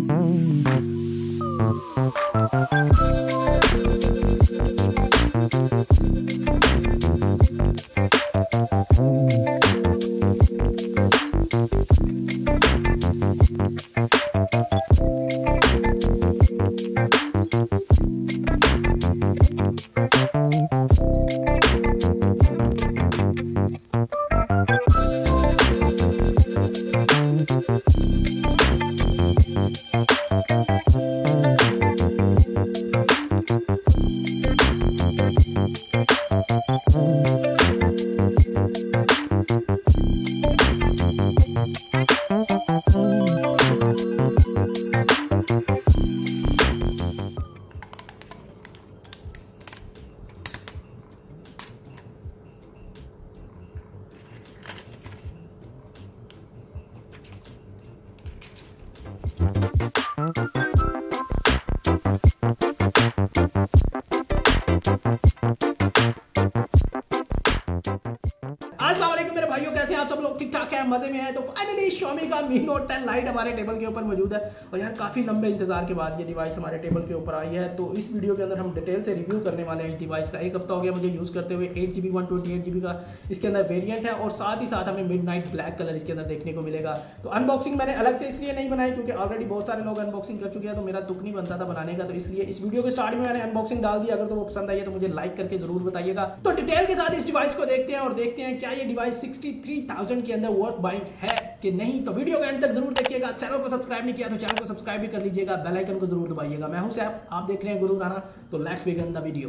मेरे भाइयों, कैसे आप सब लोग? ठीक ठाक है, मजे में है। तो फाइनली Xiaomi का Mi Note 10 Lite हमारे टेबल के ऊपर मौजूद है और यार काफी लंबे इंतजार के बाद ये डिवाइस हमारे टेबल के ऊपर आई है। तो इस वीडियो के अंदर हम डिटेल से रिव्यू करने वाले हैं इस डिवाइस का। एक हफ्ता हो गया मुझे यूज करते हुए। 8GB 128GB का इसके अंदर वेरिएंट है और साथ ही साथ हमें मिडनाइट ब्लैक कलर इसके अंदर देखने को मिलेगा। तो अनबॉक्सिंग मैंने अलग से इसलिए नहीं बनाई क्योंकि ऑलरेडी बहुत सारे लोग अनबॉक्सिंग कर चुके हैं, तो मेरा तुक नहीं बनता था बनाने का। तो इसलिए इस वीडियो के स्टार्ट में मैंने अनबॉक्सिंग डाल दिया। अगर तो वो पसंद आई है तो मुझे लाइक करके जरूर बताइएगा। तो डिटेल के साथ इस डिवाइस को देखते हैं और देखते हैं क्या ये डिवाइस 63,000 के अंदर वर्थ बाइंग है कि नहीं। तो वीडियो के एंड तक जरूर देखिएगा। चैनल को सब्सक्राइब नहीं किया तो चैनल को सब्सक्राइब भी कर लीजिएगा, बेल आइकन को जरूर दबाइएगा। मैं हूं सैफ, आप देख रहे हैं गुरु राणा। तो लेट्स बिगिन द वीडियो।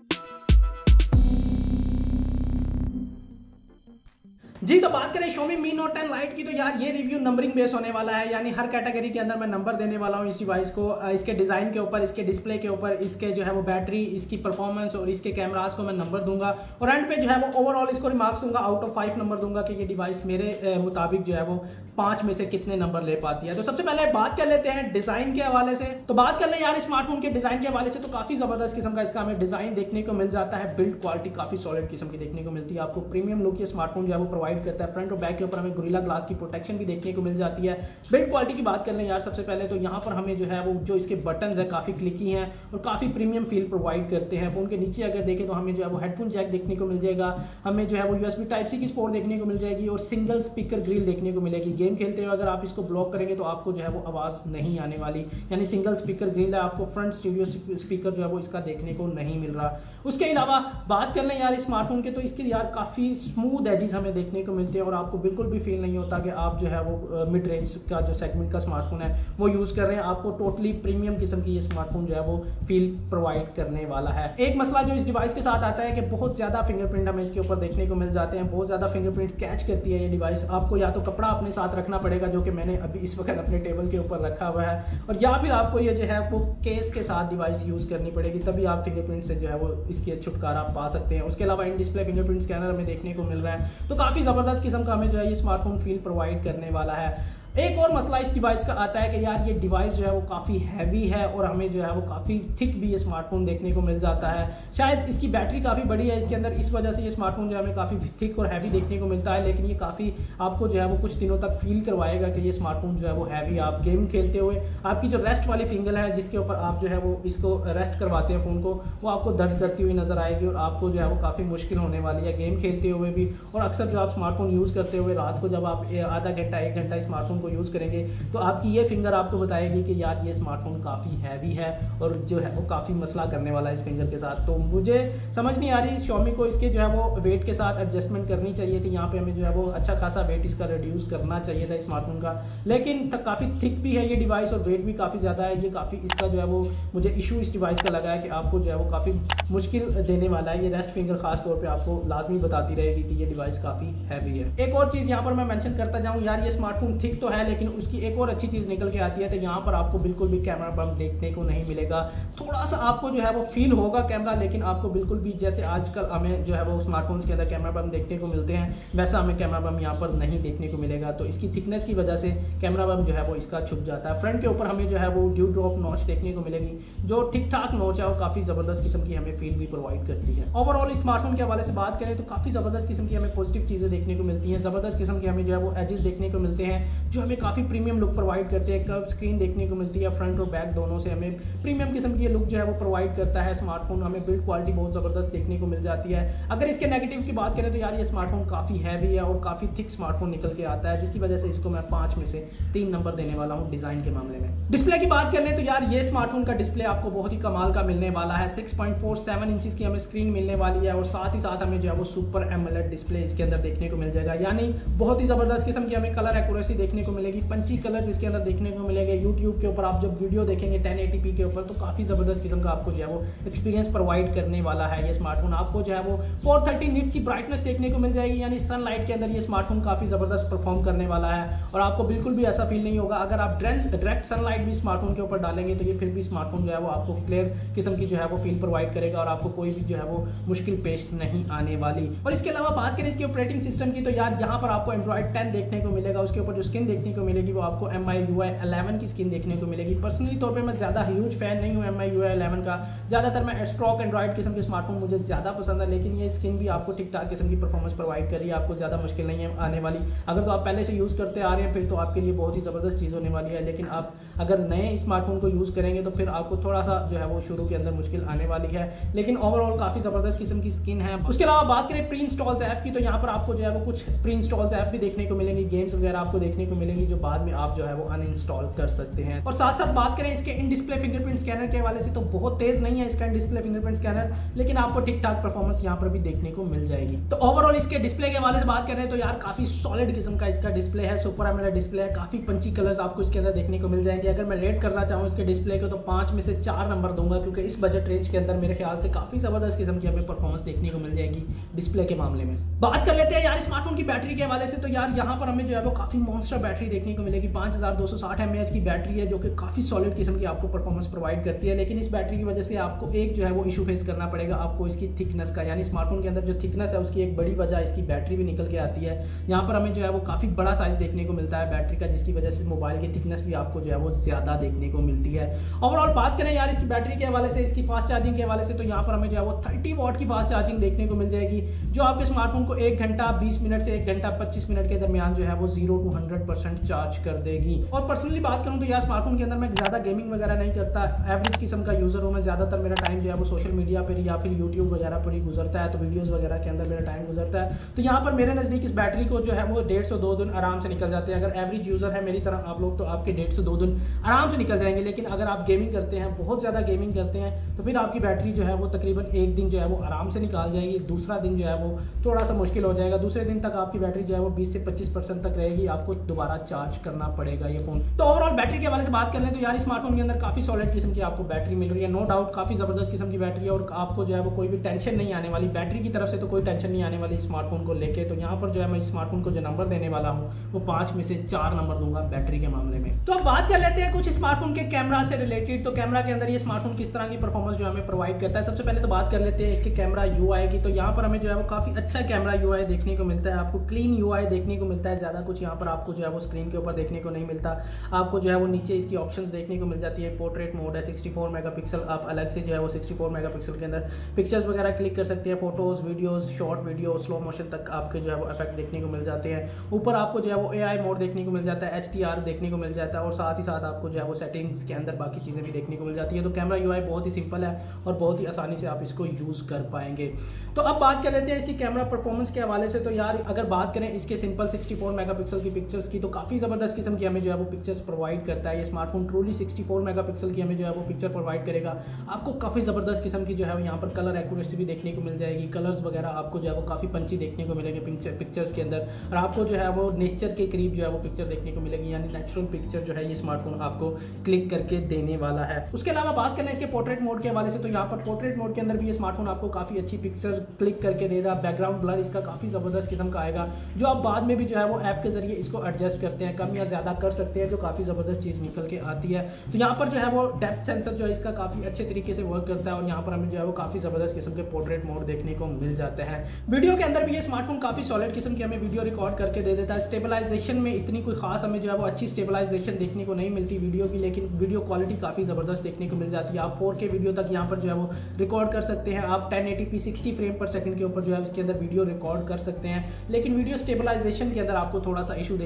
जी, तो बात करें Xiaomi Mi Note 10 Lite की, तो यार ये रिव्यू नंबरिंग बेस होने वाला है, यानी हर कैटेगरी के अंदर मैं नंबर देने वाला हूँ इस डिवाइस को। इसके डिज़ाइन के ऊपर, इसके डिस्प्ले के ऊपर, इसके जो है वो बैटरी, इसकी परफॉर्मेंस और इसके कैमरास को मैं नंबर दूंगा और एंड पे जो है वो ओवरऑल इसको रिमार्क्स दूंगा। आउट ऑफ 5 नंबर दूंगा कि ये डिवाइस मेरे मुताबिक जो है वो 5 में से कितने नंबर ले पाती है। तो सबसे पहले बात कर लेते हैं डिज़ाइन के हवाले से। तो बात कर ले यार स्मार्टफोन के डिज़ाइन के हवाले से, तो काफ़ी ज़बरदस्त किस्म का इसका हमें डिज़ाइन देखने को मिल जाता है। बिल्ड क्वालिटी काफ़ी सॉलिड किस्म की देखने को मिलती है। आपको प्रीमियम लुक ये स्मार्टफोन जो है वो प्रोवाइड करता है। फ्रंट और के ऊपर हमें गोरिल्ला ग्लास की प्रोटेक्शन भी देखने को मिल जाती है। बिल्ड क्वालिटी की बात कर लें यार सबसे पहले, तो यहाँ पर हमें जो है वो जो इसके बटन्स है काफ़ी क्लिकी हैं और काफ़ी प्रीमियम फील प्रोवाइड करते हैं। फोन के नीचे अगर देखें तो हमें जो है वो हेडफोन जैक देखने को मिल जाएगा, हमें जो है वो USB Type-C की सपोर्ट देखने को मिल जाएगी और सिंगल स्पीकर ग्रिल देखने को मिलेगी। गेम खेलते हुए अगर आप इसको ब्लॉक करेंगे तो आपको जो है वो आवाज़ नहीं आने वाली, यानी सिंगल स्पीकर ग्रिल है। आपको फ्रंट स्टूडियो स्पीकर जो है वो इसका देखने को नहीं मिल रहा। उसके अलावा बात कर लें यार स्मार्टफोन के, तो इसके यार काफ़ी स्मूथ एजेस हमें देखने को मिलते हैं और आपको बिल्कुल भी फील नहीं होता कि आप जो है वो मिड रेंज का जो सेगमेंट का स्मार्टफोन है वो यूज़ कर रहे हैं। आपको टोटली प्रीमियम किस्म की ये स्मार्टफोन जो है वो फील प्रोवाइड करने वाला है। एक मसला जो इस डिवाइस के साथ आता है कि बहुत ज़्यादा फिंगरप्रिंट हमें इसके ऊपर देखने को मिल जाते हैं। बहुत ज़्यादा फिंगरप्रिंट कैच करती है ये डिवाइस। आपको या तो कपड़ा अपने साथ रखना पड़ेगा, जो कि मैंने अभी इस वक्त अपने टेबल के ऊपर रखा हुआ है, और या फिर आपको ये जो है वो केस के साथ डिवाइस यूज़ करनी पड़ेगी, तभी आप फिंगरप्रिंट से जो है वो इसकी छुटकारा पा सकते हैं। उसके अलावा इन डिस्प्ले फिंगरप्रिंट स्कैनर हमें देखने को मिल रहा है। तो काफ़ी ज़बरदस्त किस्म का हमें जो है ये स्मार्टफोन फील प्रोवाइड करने वाला है। एक और मसला इस डिवाइस का आता है कि यार ये डिवाइस जो है वो काफ़ी हैवी है और हमें जो है वो काफ़ी थिक भी ये स्मार्टफोन देखने को मिल जाता है। शायद इसकी बैटरी काफ़ी बड़ी है इसके अंदर, इस वजह से ये स्मार्टफोन जो है हमें काफ़ी थिक और हैवी देखने को मिलता है। लेकिन ये काफ़ी आपको जो है वो कुछ दिनों तक फील करवाएगा कि ये स्मार्टफोन जो है वो हैवी। आप गेम खेलते हुए आपकी जो रेस्ट वाली फिंगर है जिसके ऊपर आप जो है वो इसको रेस्ट करवाते हैं फ़ोन को, वो आपको दर्द करती हुई नजर आएगी और आपको जो है वो काफ़ी मुश्किल होने वाली है गेम खेलते हुए भी। और अक्सर जो आप स्मार्टफोन यूज़ करते हुए रात को जब आप आधा घंटा 1 घंटा स्मार्टफोन को यूज़ करेंगे तो आपकी ये फिंगर आपको बताएगी कि यार ये स्मार्टफोन काफ़ी हैवी है और जो है वो काफ़ी मसला करने वाला है इस फिंगर के साथ। तो मुझे समझ नहीं आ रही Xiaomi को इसके जो है वो वेट के साथ एडजस्टमेंट करनी चाहिए थी। यहाँ पे हमें जो है वो अच्छा खासा वेट इसका रिड्यूस करना चाहिए था स्मार्टफोन का, लेकिन काफ़ी थिक भी है ये डिवाइस और वेट भी काफ़ी ज़्यादा है। ये काफ़ी इसका जो है वो मुझे इशू इस डिवाइस का लगा है कि आपको जो है वो काफ़ी मुश्किल देने वाला है। ये रेस्ट फिंगर खास तौर पर आपको लाजमी बताती रहेगी कि ये डिवाइस काफ़ी हैवी है। एक और चीज़ यहाँ पर मैं मेंशन करता जाऊँ यार, ये स्मार्टफोन थिक तो है लेकिन उसकी एक और अच्छी चीज़ निकल के आती है। तो यहाँ पर आपको बिल्कुल भी कैमरा बम्प देखने को नहीं मिलेगा। थोड़ा सा आपको जो है वो फील होगा कैमरा, लेकिन आपको बिल्कुल भी जैसे आजकल हमें जो है वो स्मार्टफोन्स के अंदर कैमरा बम्प देखने को मिलते हैं वैसा हमें कैमरा बम्प यहाँ पर नहीं देखने को मिलेगा। तो इसकी थिकनेस की वजह से कैमरा बम्प जो है वो इसका छुप जाता है। फ्रंट के ऊपर हमें जो है वो ड्यू ड्रॉप नॉच देखने को मिलेगी, जो ठीक ठाक नॉच है और काफ़ी ज़बरदस्त किस्म की हमें फील भी प्रोवाइड करती है। ओवरऑल स्मार्टफोन के हवाले से बात करें तो काफ़ी ज़बरदस्त किस्म की हमें पॉजिटिव चीज़ें देखने को मिलती हैं। ज़बरदस्त किस्म की हमें जो है वो एजेस देखने को मिलते हैं जो जो हमें काफ़ी प्रीमियम लुक प्रोवाइड करते हैं। कर्व स्क्रीन देखने को मिलती है, फ्रंट और बैक दोनों से हमें प्रीमियम किस्म की लुक जो है वो प्रोवाइड करता है स्मार्टफोन। हमें बिल्ड क्वालिटी बहुत ज़बरदस्त देखने को मिल जाती है। अगर इसके नेगेटिव की बात करें तो यार ये स्मार्टफोन काफ़ी हैवी है और काफ़ी थिक स्मार्टफोन निकल के आता है, जिसकी वजह से इसको मैं 5 में से 3 नंबर देने वाला हूँ डिज़ाइन के मामले में। डिस्प्ले की बात कर लें तो यार ये स्मार्टफोन का डिस्प्ले आपको बहुत ही कमाल का मिलने वाला है। 6.47 इंचेस की हमें स्क्रीन मिलने वाली है और साथ ही साथ हमें जो है वो सुपर एमोलेड डिस्प्ले इसके अंदर देखने को मिल जाएगा, यानी बहुत ही ज़बरदस्त किस्म की हमें कलर एक्यूरेसी देखने को मिलेगी। पंची कलर्स इसके अंदर देखने को मिलेंगे। यूट्यूब के ऊपर आप जब वीडियो देखेंगे 1080p के ऊपर तो काफ़ी ज़बरदस्त किस्म का आपको जो है वो एक्सपीरियंस प्रोवाइड करने वाला है ये स्मार्टफोन। आपको जो है वो 430 निट्स की ब्राइटनेस देखने को मिल जाएगी, यानी सनलाइट के अंदर ये स्मार्टफोन काफ़ी ज़बरदस्त परफॉर्म करने वाला है और आपको बिल्कुल भी ऐसा फील नहीं होगा। अगर आप डायरेक्ट सनलाइट भी स्मार्टफोन के ऊपर डालेंगे तो ये फिर भी स्मार्टफोन जो है वो आपको क्लियर किस्म की जो है वो फील प्रोवाइड करेगा और आपको कोई भी जो है वो मुश्किल पेश नहीं आने वाली। और इसके अलावा बात करें इसके ऑपरेटिंग सिस्टम की तो यार यहाँ पर आपको एंड्रॉइड 10 देखने को मिलेगा। उसके ऊपर जो स्क्रीन देखने को मिलेगी वो आपको MIUI 11 की स्क्रीन देखने को मिलेगी। पर्सनली तौर पे मैं ज़्यादा ह्यूज फैन नहीं हूँ MIUI 11 का, ज़्यादातर मैं स्ट्रॉक एंड्रॉइड किस्म के स्मार्टफोन मुझे ज़्यादा पसंद है, लेकिन ये स्क्रीन भी आपको ठीक ठाक किस्म की परफॉर्मेंस प्रोवाइड कर रही है, आपको ज़्यादा मुश्किल नहीं है आने वाली। अगर तो आप पहले से यूज़ करते आ रहे हैं फिर तो आपके लिए बहुत ही ज़बरदस्त चीज़ होने वाली है, लेकिन आप अगर नए स्मार्टफोन को यूज़ करेंगे तो फिर आपको थोड़ा सा जो है वो शुरू के अंदर मुश्किल आने वाली है, लेकिन ओवरऑल काफ़ी ज़बरदस्त किस्म की स्क्रीन है। उसके अलावा बात करें प्री इंस्टॉल्स ऐप की तो यहाँ पर आपको जो है वो कुछ प्री इंस्टॉल्स ऐप भी देखने को मिलेंगी, गेम्स वगैरह आपको देखने को मिलेंगी जो बाद में आप जो है वो अनइंस्टॉल कर सकते हैं। और साथ साथ बात करें इसके इन डिस्प्ले फिंगरप्रिंट स्कैनर के हवाले से तो बहुत तेज नहीं है इसका इन डिस्प्ले फिंगरप्रिंट स्कैनर, लेकिन आपको ठीक ठाक परफॉर्मेंस यहाँ पर भी देखने को मिल जाएगी। तो ओवरऑल इसके डिस्प्ले के हवाले से बात करें तो यार काफी सॉलिड किस्म का इसका डिस्प्ले है, सुपर एमोलेड डिस्प्ले है, काफी पंची कलर्स आपको इसके अंदर देखने को मिल जाएंगे। अगर मैं रेट करना चाहूँ इसके डिस्प्ले को तो 5 में से 4 नंबर दूंगा, क्योंकि इस बजट रेंज के अंदर मेरे ख्याल से काफी जबरदस्त किस्म की हमें परफॉर्मेंस देखने को मिल जाएगी डिस्प्ले के मामले में। बात कर लेते हैं यार स्मार्टफोन की बैटरी के हवाले से तो यार यहाँ पर हमें जो है वो काफी मॉन्स्टर बैटरी देखने को मिलेगी। 5260 mAh की बैटरी है जो कि काफी सॉलिड किस्म की आपको परफॉर्मेंस प्रोवाइड करती है, लेकिन इस बैटरी की वजह से आपको एक जो है वो इशू फेस करना पड़ेगा आपको इसकी थिकनेस का, यानी स्मार्टफोन के अंदर जो थिकनेस है उसकी एक बड़ी वजह इसकी बैटरी भी निकल के आती है। यहाँ पर हमें जो है वो काफी बड़ा साइज देखने को मिलता है बैटरी का, जिसकी वजह से मोबाइल की थिकनेस भी आपको जो है वो ज्यादा देखने को मिलती है। ओवरऑल बात करें यार इसकी बैटरी के हवाले से, इसकी फास्ट चार्जिंग के हवाले से तो यहाँ पर हमें जो है वो 30 वॉट की फास्ट चार्जिंग देखने को मिल जाएगी, जो आपके स्मार्टफोन को 1 घंटा 20 मिनट से 1 घंटा 25 मिनट के दरमियान जो है वो 0 to 100% चार्ज कर देगी। और पर्सनली बात करूं तो यार स्मार्टफोन के अंदर मैं ज़्यादा गेमिंग वगैरह नहीं करता, एवरेज किस्म का यूज़र हूं मैं। ज़्यादातर मेरा टाइम जो है वो सोशल मीडिया पर या फिर यूट्यूब वगैरह पर ही गुजरता है, तो वीडियोज़ वगैरह के अंदर मेरा टाइम गुजरता है। तो यहाँ पर मेरे नज़दीक इस बैटरी को जो है वो 150-2 दिन आराम से निकल जाते हैं। अगर एवरेज यूज़र है मेरी तरह आप लोग तो आपके 150-2 दिन आराम से निकल जाएंगे, लेकिन अगर आप गेमिंग करते हैं, बहुत ज़्यादा गेमिंग करते हैं, तो फिर आपकी बैटरी जो है वो तकरीबन 1 दिन जो है वो आराम से निकाल जाएगी, दूसरा दिन जो है वो थोड़ा सा मुश्किल हो जाएगा, दूसरे दिन तक आपकी बैटरी जो है वो 20 से 25% तक रहेगी, आपको दोबारा चार्ज करना पड़ेगा ये फोन। तो ओवरऑल बैटरी के हवाले से बात कर लें तो यार स्मार्टफोन के अंदर काफी सॉलिड किस्म की आपको बैटरी मिल रही है, नो डाउट काफी जबरदस्त किस्म की बैटरी है और आपको जो है वो कोई भी टेंशन नहीं आने वाली बैटरी की तरफ से, तो कोई टेंशन नहीं आने वाली स्मार्टफोन को लेके। तो यहाँ पर जो है मैं स्मार्टफोन को जो नंबर देने वाला हूँ वो 5 में से 4 नंबर दूंगा बैटरी के मामले में। तो अब बात कर लेते हैं कुछ स्मार्टफोन के कैमरा से रिलेटेड। तो कैमरा के अंदर ये स्मार्टफोन किस तरह की परफॉर्मेंस जो हमें प्रोवाइड करता है, सबसे पहले तो बात कर लेते हैं इसके कैमरा UI की। तो यहाँ पर हमें जो है वो काफी अच्छा कैमरा UI देखने को मिलता है, आपको क्लीन UI देखने को मिलता है, ज्यादा कुछ यहाँ पर आपको जो है वो स्क्रीन के ऊपर देखने को नहीं मिलता। आपको जो है वो नीचे इसकी ऑप्शंस देखने को मिल जाती है, पोर्ट्रेट मोड है 64 मेगापिक्सल, आप अलग से जो है वो 64 मेगापिक्सल के अंदर पिक्चर्स वगैरह क्लिक कर सकते हैं, photos videos short video slow motion तक आपके जो है वो इफेक्ट देखने को मिल जाते हैं। ऊपर आपको जो है वो AI मोड देखने को मिल जाता है, HDR देखने को मिल जाता है और साथ ही साथ आपको जो है वो सेटिंग्स के अंदर बाकी चीज़ें भी देखने को मिल जाती है। तो कैमरा UI बहुत ही सिंपल है और बहुत ही आसानी से आप इसको यूज़ कर पाएंगे। तो अब बात कर लेते हैं इसकी कैमरा परफॉर्मेंस के हवाले से। तो यार अगर बात करें इसके सिंपल 64 मेगापिक्सल की पिक्चर्स की तो काफ़ी ज़बरदस्त किस्म की हमें जो है वो पिक्चर्स प्रोवाइड करता है ये स्मार्टफोन। ट्रूली 64 मेगापिक्सल की हमें जो है वो पिक्चर प्रोवाइड करेगा। आपको काफ़ी ज़बरदस्त किस्म की जो है यहाँ पर कलर एक्यूरेसी भी देखने को मिल जाएगी, कलर्स वगैरह आपको जो है वो काफ़ी पंची देखने को मिलेंगे पिक्चर्स के अंदर, और आपको जो है वो नेचर के करीब जो है वो पिक्चर देखने को मिलेगी, यानी नेचुरल पिक्चर जो है ये स्मार्टफोन आपको क्लिक करके देने वाला है। उसके अलावा बात करें इसके पोर्ट्रेट मोड के हवाले से तो यहाँ पर पोर्ट्रेट मोड के अंदर भी ये स्मार्टफोन आपको काफ़ी अच्छी पिक्चर क्लिक करके देगा। बैकग्राउंड ब्लर इसका काफ़ी ज़बरदस्त किस्म का आएगा, जो आप बाद में भी जो है वो ऐप के जरिए इसको एडजस्ट करते हैं, कम या ज़्यादा कर सकते हैं, जो काफ़ी ज़बरदस्त चीज़ निकल के आती है। तो यहाँ पर जो है वो डेप्थ सेंसर जो है इसका काफ़ी अच्छे तरीके से वर्क करता है और यहाँ पर हमें जो है वो काफ़ी ज़बरदस्त किस्म के पोर्ट्रेट मोड देखने को मिल जाते हैं। वीडियो के अंदर भी ये स्मार्टफोन काफ़ी सॉलिड किस्म की हमें वीडियो रिकॉर्ड करके दे देता है। स्टेबलाइजेशन में इतनी कोई खास हमें जो है वो अच्छी स्टेबलाइजेशन देखने को नहीं मिलती वीडियो की, लेकिन वीडियो क्वालिटी काफ़ी ज़बरदस्त देखने को मिल जाती है। आप 4K वीडियो तक यहाँ पर जो है वो रिकॉर्ड कर सकते हैं, आप 1080p 60 फ्रेम पर सेकंड के ऊपर जो है इसके अंदर वीडियो रिकॉर्ड कर सकते हैं, लेकिन वीडियो स्टेबलाइजेशन के अंदर आपको थोड़ा सा इशू देखने को मिल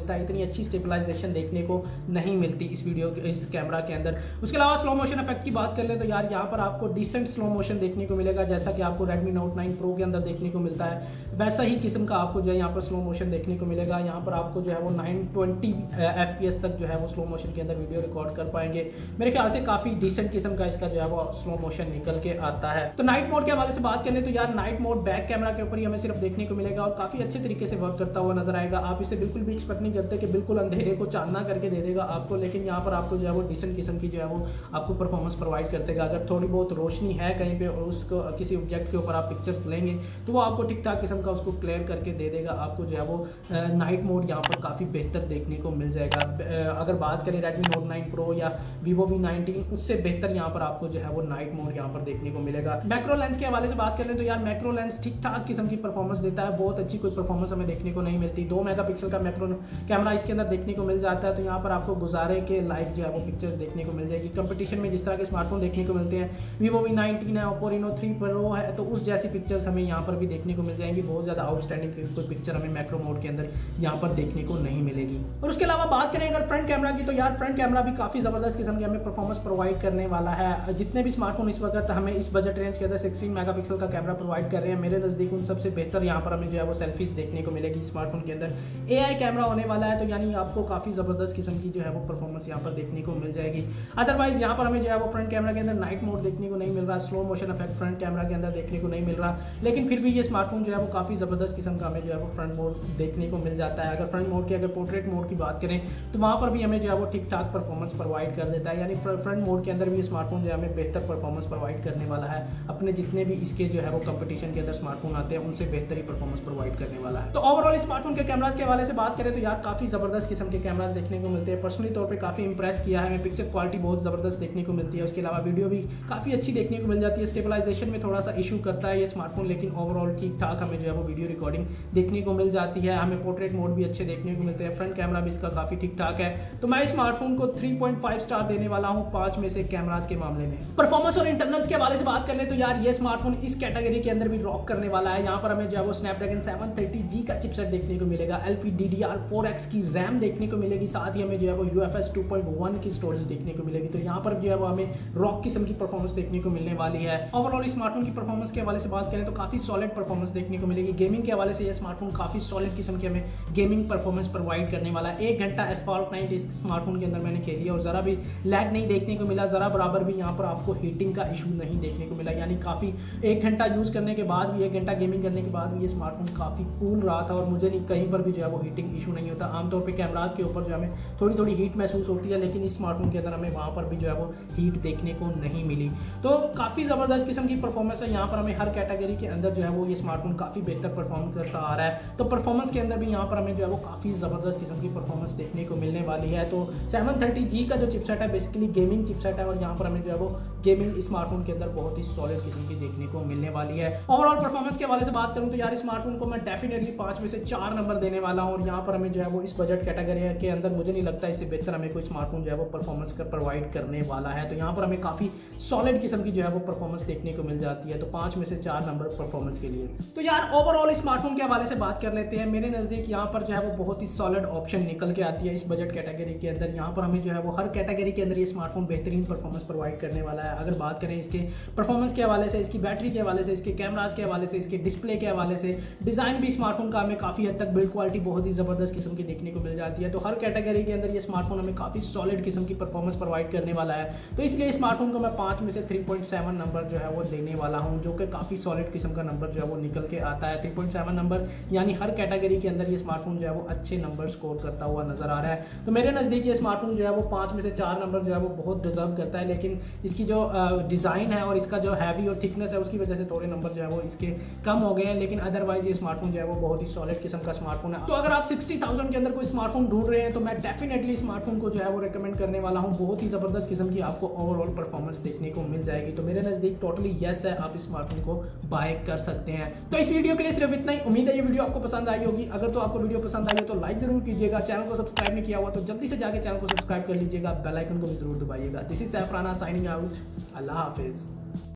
मिलता है, इतनी अच्छी स्टेबलाइजेशन देखने को नहीं मिलती इस कैमरा के अंदर। उसके अलावा स्लो मोशन इफेक्ट की बात कर ले तो यार यहाँ पर आपको डिसेंट स्लो मोशन देखने को मिलेगा, जैसा कि आपको Redmi Note 9 Pro के अंदर देखने को मिलता है, वैसा ही किस्म का आपको जो है यहाँ पर स्लो मोशन देखने को मिलेगा। यहाँ पर आपको जो है वो 920 FPS तक जो है वो स्लो मोशन के अंदर वीडियो रिकॉर्ड कर पाएंगे। मेरे ख्याल से काफी डिसेंट किस्म का इसका जो है वो स्लो मोशन निकल के आता है। तो नाइट मोड के हवाले से बात करें तो यार नाइट मोड बैक कैमरा के ऊपर ही हमें सिर्फ देखने को मिलेगा और काफी अच्छे तरीके से वर्क करता हुआ नजर आएगा। आप इसे बिल्कुल भी एक्सपेक्ट नहीं करते कि बिल्कुल अंधेरे को चांदना करके दे देगा आपको, लेकिन यहाँ पर आपको जो है वो डिसेंट किस्म की जो है वो आपको परफॉर्मेंस प्रोवाइड कर देगा। अगर थोड़ी बहुत रोशनी है कहीं पे और उसको किसी ऑब्जेक्ट के ऊपर आप पिक्चर्स लेंगे तो वो आपको ठीक ठाक किस्म का उसको क्लियर करके दे देगा। आपको जो है वो नाइट मोड यहाँ पर काफ़ी बेहतर देखने को मिल जाएगा। अगर बात करें Redmi Note 9 Pro या Vivo V19, उससे बेहतर यहाँ पर आपको जो है वो नाइट मोड यहाँ पर देखने को मिलेगा। मैक्रो लेंस के हवाले से बात करें तो यार मैक्रो लेंस ठीक ठाक किस्म की परफॉर्मेंस देता है, बहुत अच्छी कोई परफॉर्मेंस हमें देखने को नहीं मिलती। 2 मेगापिक्सल का मैक्रो कैमरा इसके अंदर देखने को मिल जाता है, तो यहाँ पर आपको गुजारे के लाइक जो है वो पिक्चर्स देखने को मिल जाएगी। कंपटीशन में जिस तरह के स्मार्टफोन देखने को मिलते हैं, Vivo V19 है, Oppo Reno 3 Pro है, तो उस जैसी पिक्चर्स हमें यहाँ पर भी देखने को मिल जाएंगी। बहुत ज़्यादा आउटस्टैंडिंग कोई पिक्चर हमें मैक्रो मोड के अंदर यहाँ पर देखने को नहीं मिलेगी। और उसके अलावा बात करें अगर फ्रंट कैमरा की तो यार फ्रंट कैमरा भी काफ़ी ज़बरदस्त किस्म की हमें परफॉर्मेंस प्रोवाइड करने वाला है। जितने भी स्मार्टफोन इस वक्त हमें इस बजट रेंज के अंदर 16 मेगापिक्सल का कैमरा प्रोवाइड कर रहे हैं, मेरे नज़दीक उन सबसे बेहतर यहाँ पर हमें जो है वो सेल्फीज देखने को मिलेगी स्मार्टफोन के अंदर। AI कैमरा होने वाला है, तो यानी आपको काफ़ी ज़बरदस्त किस्म की जो है वो परफॉर्मेंस यहाँ पर देखने को मिल जाएगी। अदरवाइज यहाँ पर हमें जो है वो फ्रंट कैमरा के अंदर नाइट मोड देखने को नहीं मिल रहा, slow motion effect front camera के अंदर देखने को नहीं मिल रहा, लेकिन फिर भी ये स्मार्टफोन जो है वो काफ़ी ज़बरदस्त किस्म का हमें जो है वो फ्रंट मोड देखने को मिल जाता है। अगर फ्रंट मोड की अगर पोर्ट्रेट मोड की बात करें तो वहाँ पर भी हमें जो है वो ठीक ठाक परफॉर्मेंस प्रोवाइड कर देता है। यानी फ्रंट मोड के अंदर भी स्मार्टफोन जो है हमें बेहतर परफॉर्मेंस प्रोवाइड करने वाला है। अपने जितने भी इसके जो है वो कंपटीशन के अंदर स्मार्टफोन आते हैं उनसे बेहतर ही परफॉर्मेंस प्रोवाइड करने वाला है। तो ओवरऑल स्मार्टफोन के कैमराज के हवाले से बात करें तो यार काफ़ी ज़बरदस्त किस्म के कैमराज देखने को मिलते हैं। पर्सनली तौर पर काफ़ी इंप्रेस किया है, हमें पिक्चर क्वालिटी बहुत ज़बरदस्त देखने को मिलती है। उसके अलावा वीडियो भी काफ़ी अच्छी देखने को मिल जाती है। स्टेबलाइजेशन में थोड़ा सा इशू करता है ये स्मार्टफोन, लेकिन ओवरऑल ठीक ठाक हमें जो है वो वीडियो रिकॉर्डिंग देखने को मिल जाती है। हमें पोर्ट्रेट मोड भी अच्छे देखने को मिलते हैं, फ्रंट कैमरा भी इसका काफ़ी ठीक ठाक है। तो मैं स्मार्टफोन को 3.5 स्टार देने वाला हूँ 5 में से कैमराज के मामले में। परफॉर्मेंस और इंटरनल्स के हवाले से बात कर ले तो यार ये स्मार्टफोन इस कैटेगरी के अंदर भी रॉक करने वाला है। यहाँ पर हमें जो है वो स्नैपड्रैगन 730G का चिपसेट देखने को मिलेगा, LPDDR4X की रैम देखने को मिलेगी, साथ ही हमें जो है वो UFS 2.1 की स्टोरेज देखने को मिलेगी। तो यहाँ पर जो है वो हमें रॉक किस्म की परफॉर्मेंस देखने को मिलने वाली है। ओवरऑल स्मार्टफोन की परफॉर्मेंस के हवाले से बात करें तो काफी सॉलिड परफॉर्मेंस देखने को मिलेगी। गेमिंग के हवाले से ये स्मार्टफोन काफी सॉलिड किस्म की हमें गेमिंग परफॉर्मेंस प्रोवाइड करने वाला है। 1 घंटा एस्फाल्ट नाइट इस स्मार्टफोन के अंदर मैंने खेली और जरा भी लैग नहीं देखने को मिला, जरा बराबर भी यहाँ पर आपको हीटिंग का इशू नहीं देखने को मिला। यानी काफी 1 घंटा यूज करने के बाद भी, 1 घंटा गेमिंग करने के बाद भी ये स्मार्टफोन काफी कूल रहा था और मुझे नहीं कहीं पर भी जो है वो हीटिंग इशू नहीं होता। आमतौर पर कैमराज के ऊपर जो हमें थोड़ी थोड़ी हीट महसूस होती है, लेकिन इस स्मार्टफोन के अंदर हमें वहाँ पर भी जो है वो हीट देखने को नहीं मिली। तो काफ़ी ज़बरदस्त किस्म की परफॉर्मेंस है। यहाँ पर हमें हर कैटेगरी के अंदर जो है वो ये स्मार्टफोन काफ़ी बेहतर परफॉर्म करता आ रहा है। तो परफॉर्मेंस के अंदर भी यहाँ पर हमें जो है वो काफ़ी ज़बरदस्त किस्म की परफॉर्मेंस देखने को मिलने वाली है। तो 730G का जो चिपसेट है बेसिकली गेमिंग चिपसेट है और यहाँ पर हमें जो है वो गेमिंग स्मार्टफोन के अंदर बहुत ही सॉलिड किस्म की देखने को मिलने वाली है। ओवरऑल परफॉर्मेंस के हवाले से बात करूँ तो यार स्मार्टफोन को मैं डेफिनेटली 5 में से 4 नंबर देने वाला हूँ और यहाँ पर हमें जो है वो इस बजट कैटेगरी के अंदर मुझे नहीं लगता इससे बेहतर हमें कोई स्मार्टफोन जो है वो परफॉर्मेंस का प्रोवाइड करने वाला है। तो यहाँ पर हमें काफ़ी सॉलिड किस्म की जो है वो परफॉर्मेंस देखने को मिल जाती है। तो 5 में से 4 नंबर परफॉर्मेंस के लिए। तो यार ओवरऑल स्मार्टफोन के हवाले से बात कर लेते हैं। मेरे नज़दीक यहाँ पर जो है वो बहुत ही सॉलिड ऑप्शन निकल के आती है इस बजट कैटेगरी के अंदर। यहाँ पर हमें जो है वो हर कैटेगरी के अंदर ये स्मार्टफोन बेहतरीन परफॉर्मेंस प्रोवाइड करने वाला है। अगर बात करें इसके परफॉर्मेंस के हवाले से, इसकी बैटरी के हवाले से, इसके कैमराज के हवाले से, इसके डिस्प्ले के हवाले से, डिज़ाइन भी स्मार्टफोन का हमें काफ़ी हद तक बिल्ड क्वालिटी बहुत ही ज़बरदस्त किस्म की देखने को मिल जाती है। तो हर कैटेगरी के अंदर ये स्मार्टफोन हमें काफ़ी सॉलिड किस्म की परफॉर्मेंस प्रोवाइड करने वाला है। तो इसलिए स्मार्टफोन को मैं 5 में से 3.7 नंबर जो है वो देने वाला हूं, जो कि काफ़ी सॉलिड किस्म का नंबर जो है वो निकल के आता है। 3.7 नंबर यानी हर कैटेगरी के अंदर ये स्मार्टफोन जो है वो अच्छे नंबर स्कोर करता हुआ नजर आ रहा है। तो मेरे नज़दीक ये स्मार्टफोन जो है वो 5 में से 4 नंबर जो है वो बहुत डिजर्व करता है, लेकिन इसकी जो डिज़ाइन है और इसका जो हैवी और थिकनेस है उसकी वजह से थोड़े नंबर जो है वो इसके कम हो गए हैं, लेकिन अदरवाइज ये स्मार्टफोन जो है वो बहुत ही सॉलिड किस्म का स्मार्टफोन है। तो अगर आप 60,000 के अंदर कोई स्मार्टफोन ढूंढ रहे हैं तो मैं डेफिनेटली स्मार्टफोन को जो है वो रिकमेंड करने वाला हूँ। बहुत ही ज़बरदस्त किस्म की आपको ओवरऑल परफॉर्मेंस देखने को मिल जाएगी। तो मेरे नज़दीक टोटली यस है, आप इस स्मार्टफोन को बाय कर सकते हैं। तो इस वीडियो के लिए सिर्फ इतना ही। उम्मीद है ये वीडियो आपको पसंद आई होगी। अगर तो आपको वीडियो पसंद आई हो तो लाइक जरूर कीजिएगा। चैनल को सब्सक्राइब नहीं किया हुआ तो जल्दी से जाके चैनल को सब्सक्राइब कर लीजिएगा, बेल आइकन को भी जरूर दबाइएगा। This is Saifrana signing out. अल्लाह हाफिज।